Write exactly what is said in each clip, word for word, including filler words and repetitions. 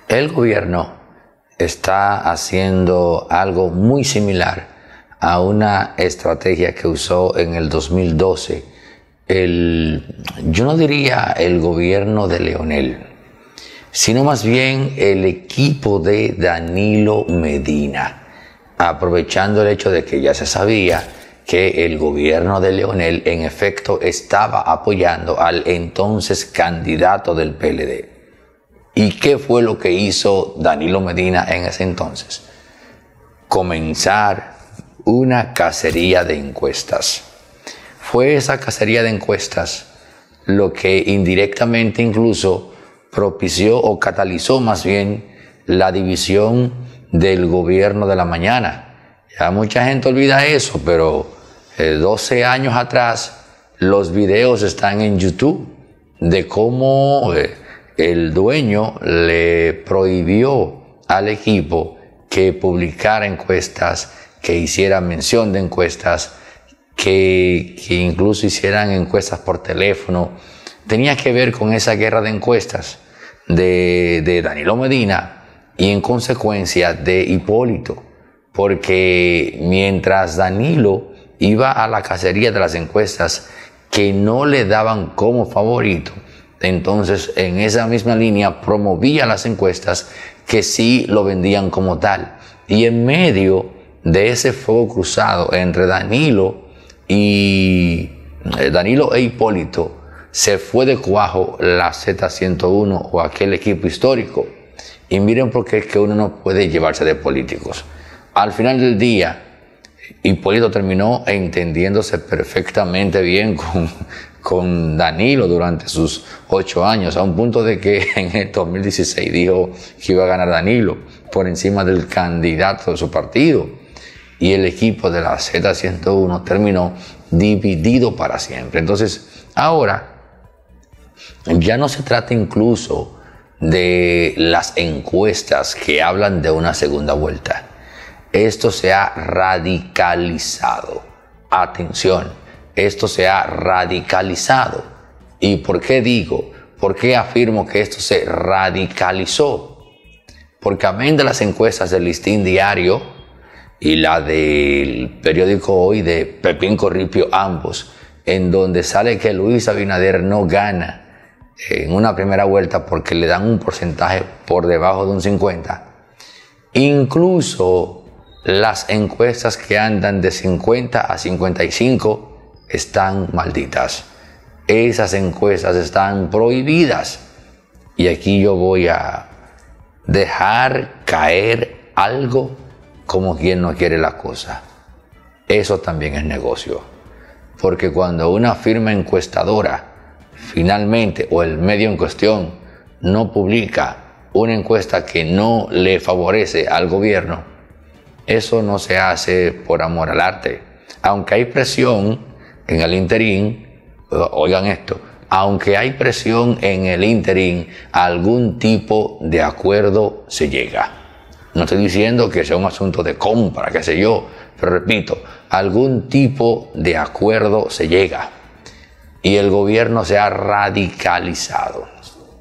El gobierno está haciendo algo muy similar a una estrategia que usó en el dos mil doce el, yo no diría el gobierno de Leonel, sino más bien el equipo de Danilo Medina, aprovechando el hecho de que ya se sabía que el gobierno de Leonel en efecto estaba apoyando al entonces candidato del P L D. ¿Y qué fue lo que hizo Danilo Medina en ese entonces? Comenzar una cacería de encuestas. Fue esa cacería de encuestas lo que indirectamente incluso propició o catalizó más bien la división del gobierno de la mañana. Ya mucha gente olvida eso, pero eh, doce años atrás los videos están en YouTube de cómo eh, el dueño le prohibió al equipo que publicara encuestas, que hiciera mención de encuestas, que, que incluso hicieran encuestas por teléfono. Tenía que ver con esa guerra de encuestas de, de Danilo Medina y en consecuencia de Hipólito, porque mientras Danilo iba a la cacería de las encuestas que no le daban como favorito, entonces en esa misma línea promovía las encuestas que sí lo vendían como tal. Y en medio de ese fuego cruzado entre Danilo y eh, Danilo e Hipólito, se fue de cuajo la Z ciento uno o aquel equipo histórico. Y miren por qué es que uno no puede llevarse de políticos. Al final del día, Hipólito terminó entendiéndose perfectamente bien con, con Danilo durante sus ocho años, a un punto de que en el dos mil dieciséis dijo que iba a ganar Danilo por encima del candidato de su partido. Y el equipo de la Z ciento uno terminó dividido para siempre. Entonces, ahora ya no se trata incluso de las encuestas que hablan de una segunda vuelta. Esto se ha radicalizado. Atención, esto se ha radicalizado. ¿Y por qué digo? ¿Por qué afirmo que esto se radicalizó? Porque amén de las encuestas del Listín Diario y la del periódico Hoy de Pepín Corripio, ambos, en donde sale que Luis Abinader no gana en una primera vuelta porque le dan un porcentaje por debajo de un cincuenta. Incluso las encuestas que andan de cincuenta a cincuenta y cinco están malditas. Esas encuestas están prohibidas. Y aquí yo voy a dejar caer algo como quien no quiere la cosa. Eso también es negocio. Porque cuando una firma encuestadora finalmente, o el medio en cuestión, no publica una encuesta que no le favorece al gobierno, eso no se hace por amor al arte. Aunque hay presión en el interín, oigan esto, aunque hay presión en el interín, algún tipo de acuerdo se llega. No estoy diciendo que sea un asunto de compra, qué sé yo, pero repito, algún tipo de acuerdo se llega. Y el gobierno se ha radicalizado.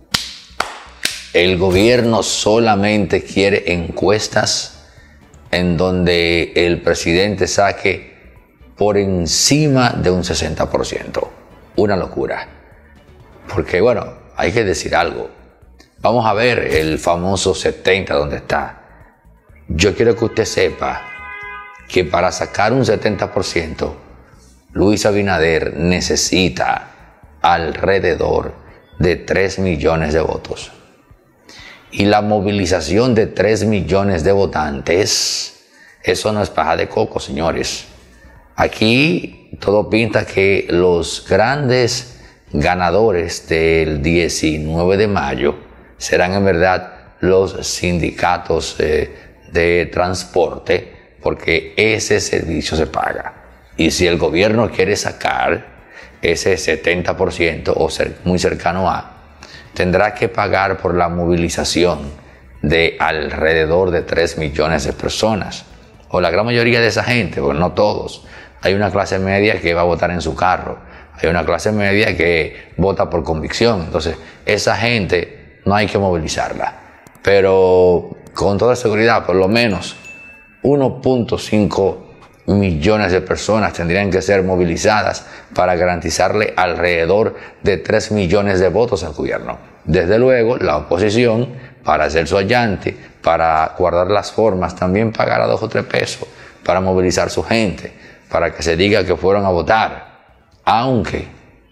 El gobierno solamente quiere encuestas en donde el presidente saque por encima de un sesenta por ciento. Una locura. Porque bueno, hay que decir algo. Vamos a ver el famoso setenta donde está. Yo quiero que usted sepa que para sacar un setenta por ciento, Luis Abinader necesita alrededor de tres millones de votos. Y la movilización de tres millones de votantes, eso no es paja de coco, señores. Aquí todo pinta que los grandes ganadores del diecinueve de mayo serán en verdad los sindicatos eh, de transporte, porque ese servicio se paga. Y si el gobierno quiere sacar ese setenta por ciento o ser muy cercano a, tendrá que pagar por la movilización de alrededor de tres millones de personas. O la gran mayoría de esa gente, porque no todos. Hay una clase media que va a votar en su carro. Hay una clase media que vota por convicción. Entonces, esa gente no hay que movilizarla. pero con toda seguridad, por lo menos uno punto cinco millones de personas tendrían que ser movilizadas para garantizarle alrededor de tres millones de votos al gobierno. Desde luego, la oposición, para hacer su allante, para guardar las formas, también pagará dos o tres pesos para movilizar su gente, para que se diga que fueron a votar. Aunque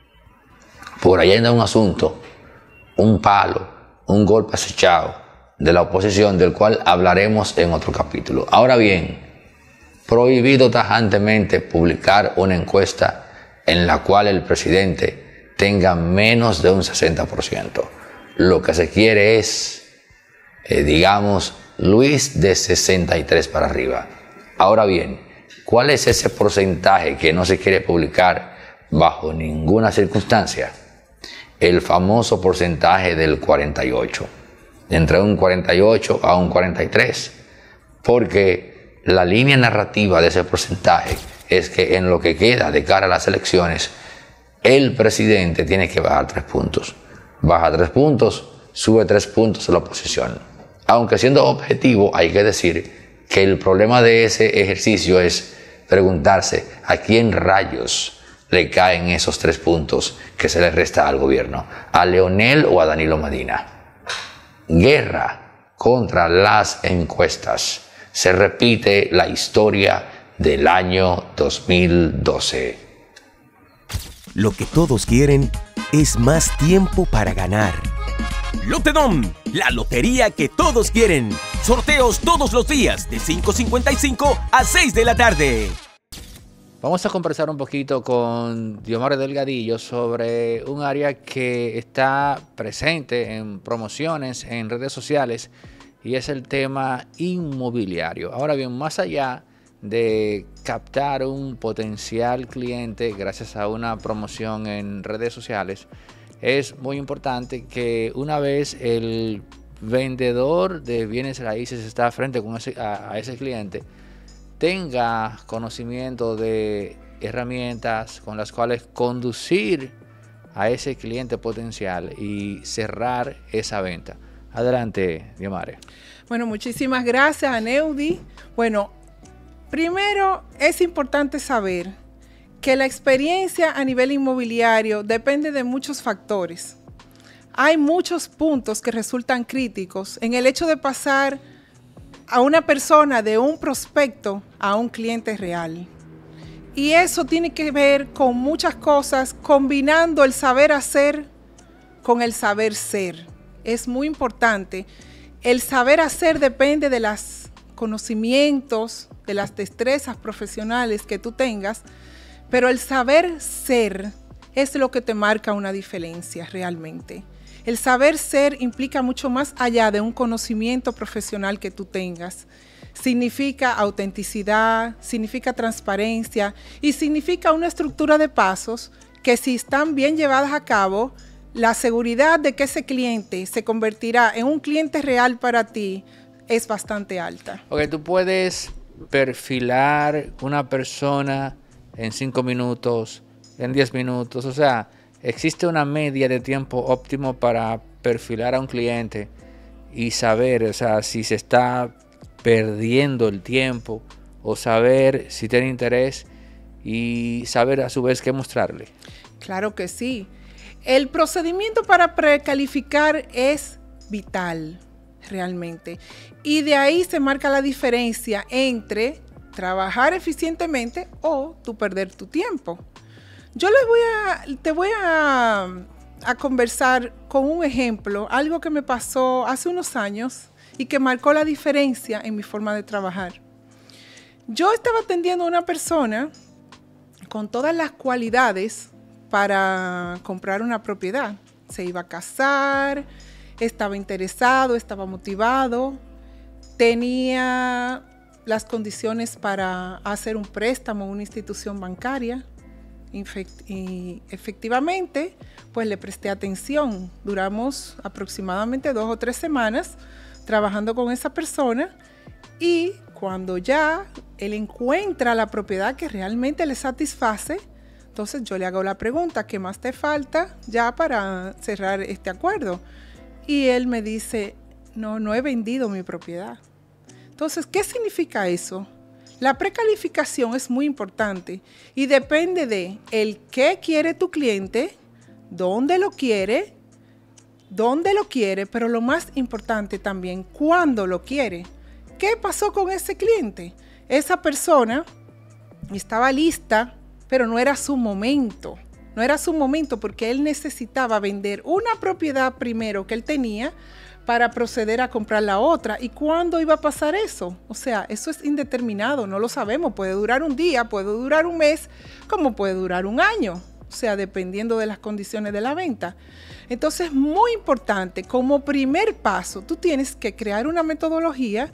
por ahí anda un asunto, un palo, un golpe acechado de la oposición, del cual hablaremos en otro capítulo. Ahora bien, prohibido tajantemente publicar una encuesta en la cual el presidente tenga menos de un sesenta por ciento. Lo que se quiere es, eh, digamos, Luis de sesenta y tres para arriba. Ahora bien, ¿cuál es ese porcentaje que no se quiere publicar bajo ninguna circunstancia? El famoso porcentaje del cuarenta y ocho, entre un cuarenta y ocho a un cuarenta y tres, porque la línea narrativa de ese porcentaje es que en lo que queda de cara a las elecciones, el presidente tiene que bajar tres puntos. Baja tres puntos, sube tres puntos a la oposición. Aunque siendo objetivo, hay que decir que el problema de ese ejercicio es preguntarse a quién rayos le caen esos tres puntos que se le resta al gobierno, a Leonel o a Danilo Medina. Guerra contra las encuestas. Se repite la historia del año dos mil doce. Lo que todos quieren es más tiempo para ganar. Lotedom, la lotería que todos quieren. Sorteos todos los días de cinco cincuenta y cinco a seis de la tarde. Vamos a conversar un poquito con Diomares Delgadillo sobre un área que está presente en promociones en redes sociales, y es el tema inmobiliario. Ahora bien, más allá de captar un potencial cliente gracias a una promoción en redes sociales, es muy importante que una vez el vendedor de bienes raíces está frente con ese, a, a ese cliente, tenga conocimiento de herramientas con las cuales conducir a ese cliente potencial y cerrar esa venta. Adelante, Diomares. Bueno, muchísimas gracias, Aneudi. Bueno, primero es importante saber que la experiencia a nivel inmobiliario depende de muchos factores. Hay muchos puntos que resultan críticos en el hecho de pasar a una persona de un prospecto a un cliente real. Y eso tiene que ver con muchas cosas, combinando el saber hacer con el saber ser. Es muy importante. El saber hacer depende de los conocimientos, de las destrezas profesionales que tú tengas, pero el saber ser es lo que te marca una diferencia realmente. El saber ser implica mucho más allá de un conocimiento profesional que tú tengas. Significa autenticidad, significa transparencia y significa una estructura de pasos que, si están bien llevadas a cabo, la seguridad de que ese cliente se convertirá en un cliente real para ti es bastante alta. Ok, tú puedes perfilar una persona en cinco minutos, en diez minutos, o sea, existe una media de tiempo óptimo para perfilar a un cliente y saber, o sea, si se está perdiendo el tiempo o saber si tiene interés y saber a su vez qué mostrarle. Claro que sí. El procedimiento para precalificar es vital, realmente. Y de ahí se marca la diferencia entre trabajar eficientemente o tú perder tu tiempo. Yo les voy a, te voy a, a conversar con un ejemplo, algo que me pasó hace unos años y que marcó la diferencia en mi forma de trabajar. Yo estaba atendiendo a una persona con todas las cualidades para comprar una propiedad. Se iba a casar, estaba interesado, estaba motivado, tenía las condiciones para hacer un préstamo a una institución bancaria. Y efectivamente, pues le presté atención. Duramos aproximadamente dos o tres semanas trabajando con esa persona, y cuando ya él encuentra la propiedad que realmente le satisface, entonces yo le hago la pregunta: ¿qué más te falta ya para cerrar este acuerdo? Y él me dice: no, no he vendido mi propiedad. Entonces, ¿qué significa eso? La precalificación es muy importante y depende de el qué quiere tu cliente, dónde lo quiere, dónde lo quiere, pero lo más importante también, cuándo lo quiere. ¿Qué pasó con ese cliente? Esa persona estaba lista, pero no era su momento. No era su momento porque él necesitaba vender una propiedad primero que él tenía para proceder a comprar la otra. ¿Y cuándo iba a pasar eso? O sea, eso es indeterminado, no lo sabemos. Puede durar un día, puede durar un mes, como puede durar un año. O sea, dependiendo de las condiciones de la venta. Entonces, muy importante, como primer paso, tú tienes que crear una metodología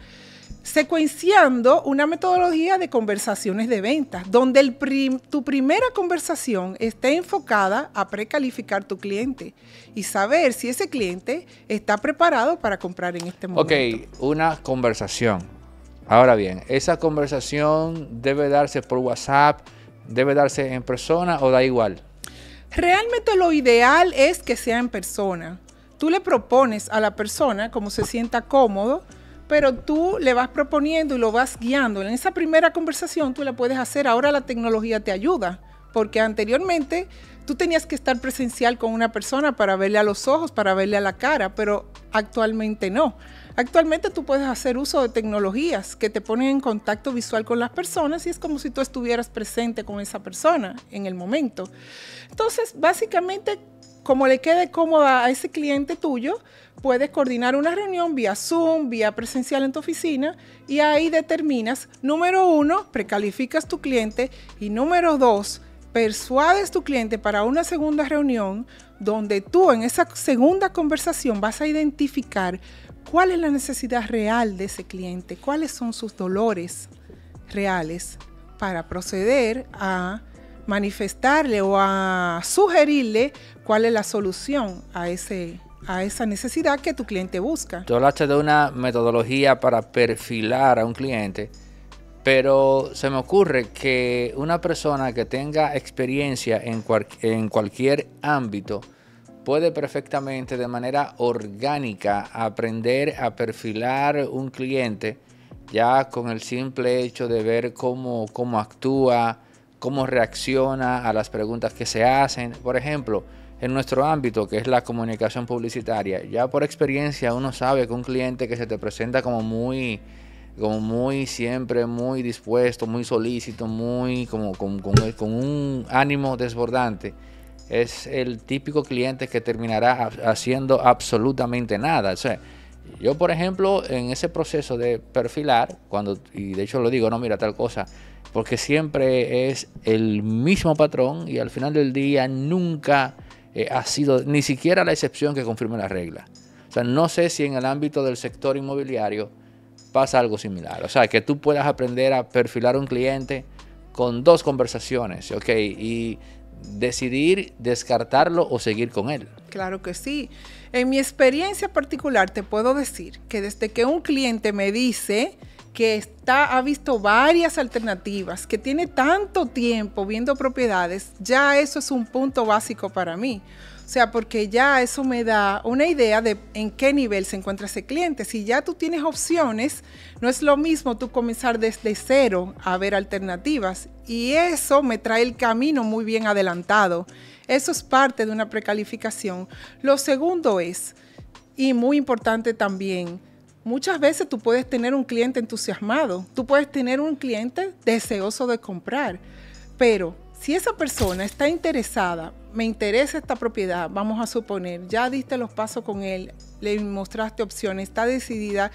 secuenciando una metodología de conversaciones de ventas, donde el prim, tu primera conversación esté enfocada a precalificar tu cliente y saber si ese cliente está preparado para comprar en este momento. Ok, una conversación. Ahora bien, ¿esa conversación debe darse por WhatsApp, debe darse en persona o da igual? Realmente lo ideal es que sea en persona. Tú le propones a la persona cómo se sienta cómodo, pero tú le vas proponiendo y lo vas guiando. En esa primera conversación tú la puedes hacer, ahora la tecnología te ayuda, porque anteriormente tú tenías que estar presencial con una persona para verle a los ojos, para verle a la cara, pero actualmente no. Actualmente tú puedes hacer uso de tecnologías que te ponen en contacto visual con las personas y es como si tú estuvieras presente con esa persona en el momento. Entonces, básicamente, como le quede cómoda a ese cliente tuyo, puedes coordinar una reunión vía Zoom, vía presencial en tu oficina y ahí determinas, número uno, precalificas tu cliente y número dos, persuades tu cliente para una segunda reunión donde tú en esa segunda conversación vas a identificar cuál es la necesidad real de ese cliente, cuáles son sus dolores reales para proceder a manifestarle o a sugerirle cuál es la solución a, ese, a esa necesidad que tu cliente busca. Tú hablaste de una metodología para perfilar a un cliente, pero se me ocurre que una persona que tenga experiencia en, cual, en cualquier ámbito puede perfectamente de manera orgánica aprender a perfilar un cliente ya con el simple hecho de ver cómo, cómo actúa, cómo reacciona a las preguntas que se hacen. Por ejemplo, en nuestro ámbito, que es la comunicación publicitaria, ya por experiencia uno sabe que un cliente que se te presenta como muy, como muy siempre, muy dispuesto, muy solícito, muy como con, con, con un ánimo desbordante, es el típico cliente que terminará haciendo absolutamente nada. O sea, yo, por ejemplo, en ese proceso de perfilar, cuando, y de hecho lo digo, no, mira, tal cosa, porque siempre es el mismo patrón y al final del día nunca eh, ha sido ni siquiera la excepción que confirme la regla. O sea, no sé si en el ámbito del sector inmobiliario pasa algo similar. O sea, que tú puedas aprender a perfilar a un cliente con dos conversaciones, ¿ok? Y decidir descartarlo o seguir con él. Claro que sí. En mi experiencia particular te puedo decir que desde que un cliente me dice que está, ha visto varias alternativas, que tiene tanto tiempo viendo propiedades, ya eso es un punto básico para mí. O sea, porque ya eso me da una idea de en qué nivel se encuentra ese cliente. Si ya tú tienes opciones, no es lo mismo tú comenzar desde cero a ver alternativas. Y eso me trae el camino muy bien adelantado. Eso es parte de una precalificación. Lo segundo es, y muy importante también, muchas veces tú puedes tener un cliente entusiasmado, tú puedes tener un cliente deseoso de comprar, pero si esa persona está interesada, me interesa esta propiedad, vamos a suponer, ya diste los pasos con él, le mostraste opciones, está decidida.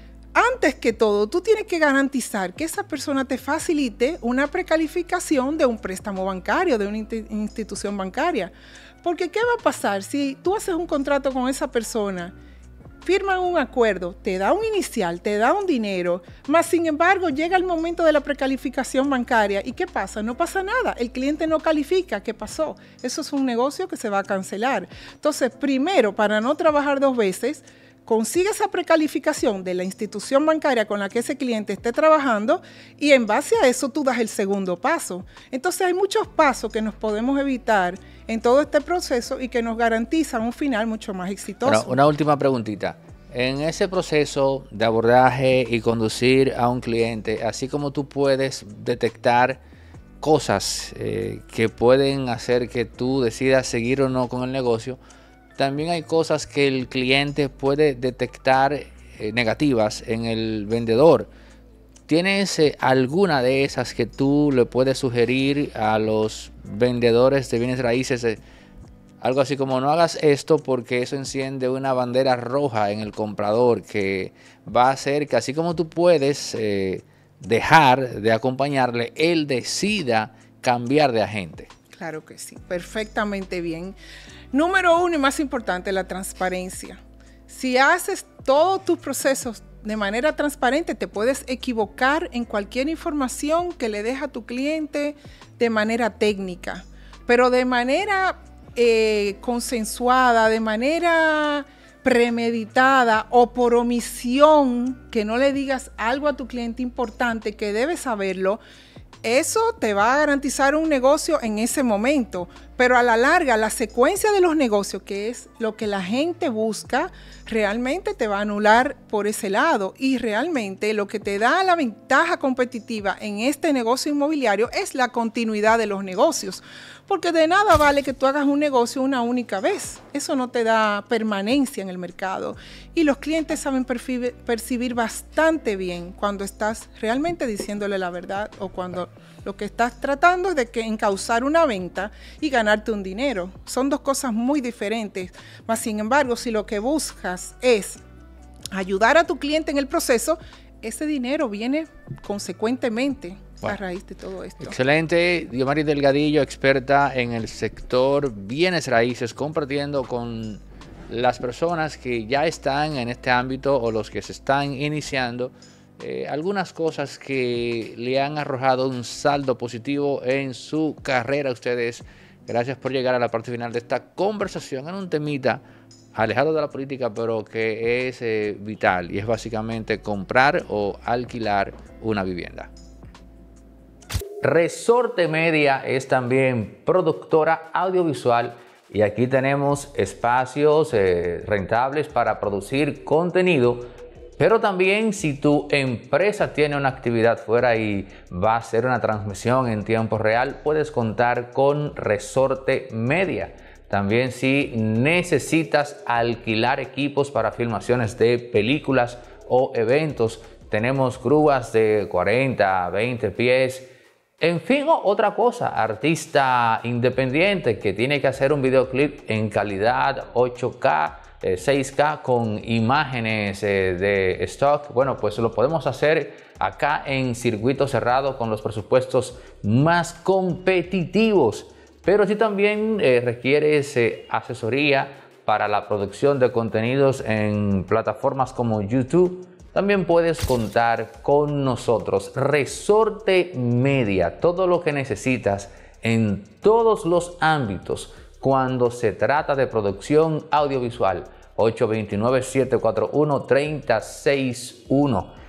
Antes que todo, tú tienes que garantizar que esa persona te facilite una precalificación de un préstamo bancario, de una institución bancaria. Porque ¿qué va a pasar si tú haces un contrato con esa persona? Firman un acuerdo, te da un inicial, te da un dinero, más sin embargo llega el momento de la precalificación bancaria y ¿qué pasa? No pasa nada, el cliente no califica, ¿qué pasó? Eso es un negocio que se va a cancelar. Entonces, primero, para no trabajar dos veces, consigue esa precalificación de la institución bancaria con la que ese cliente esté trabajando y en base a eso tú das el segundo paso. Entonces hay muchos pasos que nos podemos evitar en todo este proceso y que nos garantizan un final mucho más exitoso. Bueno, una última preguntita. En ese proceso de abordaje y conducir a un cliente, así como tú puedes detectar cosas eh, que pueden hacer que tú decidas seguir o no con el negocio, también hay cosas que el cliente puede detectar eh, negativas en el vendedor. ¿Tienes eh, alguna de esas que tú le puedes sugerir a los vendedores de bienes raíces? Eh, algo así como: no hagas esto porque eso enciende una bandera roja en el comprador, que va a hacer que, así como tú puedes eh, dejar de acompañarle, él decida cambiar de agente. Claro que sí, perfectamente bien. Número uno y más importante, la transparencia. Si haces todos tus procesos de manera transparente, te puedes equivocar en cualquier información que le deja a tu cliente de manera técnica, pero de manera eh, consensuada, de manera premeditada o por omisión, que no le digas algo a tu cliente importante que debe saberlo. Eso te va a garantizar un negocio en ese momento, pero a la larga, la secuencia de los negocios, que es lo que la gente busca, realmente te va a anular por ese lado. Y realmente lo que te da la ventaja competitiva en este negocio inmobiliario es la continuidad de los negocios, porque de nada vale que tú hagas un negocio una única vez. Eso no te da permanencia en el mercado. Y los clientes saben percibir, percibir bastante bien cuando estás realmente diciéndole la verdad, o cuando lo que estás tratando es de que encauzar una venta y ganarte un dinero. Son dos cosas muy diferentes. Mas, sin embargo, si lo que buscas es ayudar a tu cliente en el proceso, ese dinero viene consecuentemente bueno, a raíz de todo esto. Excelente. Diomaris Delgadillo, experta en el sector bienes raíces, compartiendo con las personas que ya están en este ámbito o los que se están iniciando eh, algunas cosas que le han arrojado un saldo positivo en su carrera a ustedes. Gracias por llegar a la parte final de esta conversación en un temita alejado de la política, pero que es eh, vital, y es básicamente comprar o alquilar una vivienda. Resorte Media es también productora audiovisual, y aquí tenemos espacios eh, rentables para producir contenido, pero también si tu empresa tiene una actividad fuera y va a hacer una transmisión en tiempo real, puedes contar con Resorte Media. También si necesitas alquilar equipos para filmaciones de películas o eventos, tenemos grúas de cuarenta, veinte pies. En fin, otra cosa, artista independiente que tiene que hacer un videoclip en calidad ocho K, eh, seis K con imágenes eh, de stock. Bueno, pues lo podemos hacer acá en circuito cerrado con los presupuestos más competitivos. Pero si también eh, requieres eh, asesoría para la producción de contenidos en plataformas como YouTube, también puedes contar con nosotros. Resorte Media, todo lo que necesitas en todos los ámbitos cuando se trata de producción audiovisual. ocho dos nueve, siete cuatro uno, tres cero seis uno.